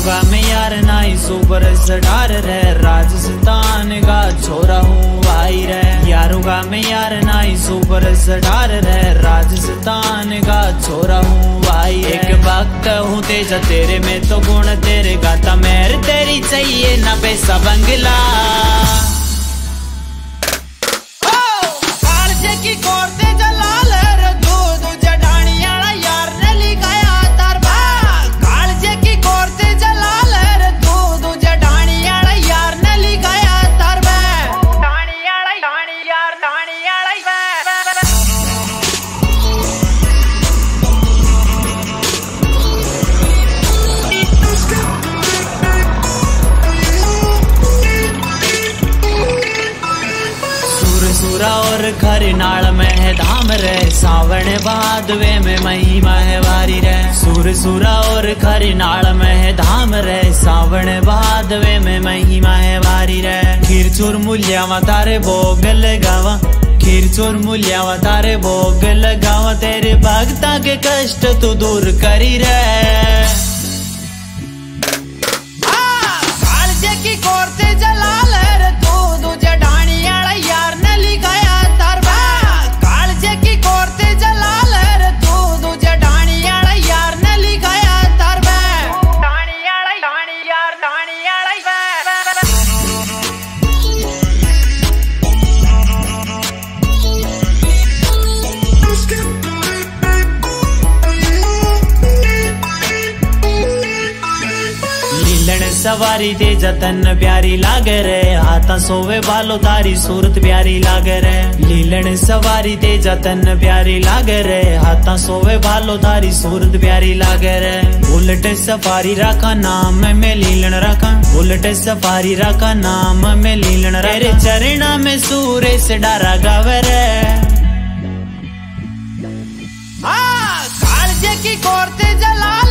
यारूगा में यार नाई सुपर स्टार रे, राजस्थान का छोरा हूँ भाई रे। यारूगा में यार नाई सुपर स्टार रे, राजस्थान का छोरा हूँ भाई। एक वक्त हूँ तेजा तेरे में तो गुण तेरे गाता मेहर तेरी चाहिए ना पैसा बंगला। की कोरते जलाल रे दूध जडानियाला यार ने लिखाया तरबा। कालजे की कोरते जलाल रे दूध जडानियाला यार ने लिखाया तरबा। डानियाला डानी यार डानियाला सूरा और खरी नाल में धाम रे, सावण भादवे में महिमा है वारी रे। सूरा और खरी नाल में धाम रे, सावण भादवे में महिमा है वारी रे। खीर चूर मूल्यावा तारे भोग लगावा, खीर चूर मूल्यावा तारे भोग लगावा। तेरे भक्ता के कष्ट तू दूर करी रे। कालजे की कोरते जलाल रे दूध जडानियाला यार ने लिखाया तरबा। कालजे की कोरते जलाल रे दूध जडानियाला यार ने लिखाया तरबा। डानियाला डानी यार डानियाला सवारी ते जतन प्यारी लागे रे, हाथा सोवे बालो तारी सूरत प्यारी लागे रे। लीलन सवारी ते जतन प्यारी लागे रे, हाथा सोवे बालो तारी सूरत प्यारी लागे रे। उलट सफारी रखा नाम में लीलन रखा, उलट सफारी रखा नाम में लीलन रखा। तेरे चरणा में सूर्य से डारा गावे रे। कालजे की कोरते जलाल